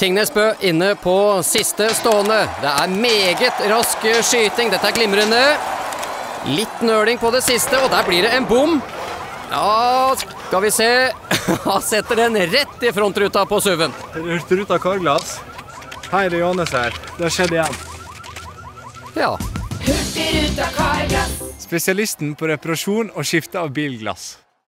Tingnes Bø inne på siste stående. Det er meget rask skyting. Dette er glimrende. Litt nøling på det siste, og der blir det en bom. Ja, skal vi se. Han setter den rett i frontruta på SUV-en. Ruta Karglass. Hei, det er Johannes her. Det har skjedd igjen. Ja. Hurtigruta Karglass. Spesialisten på reparasjon og skifte av bilglass.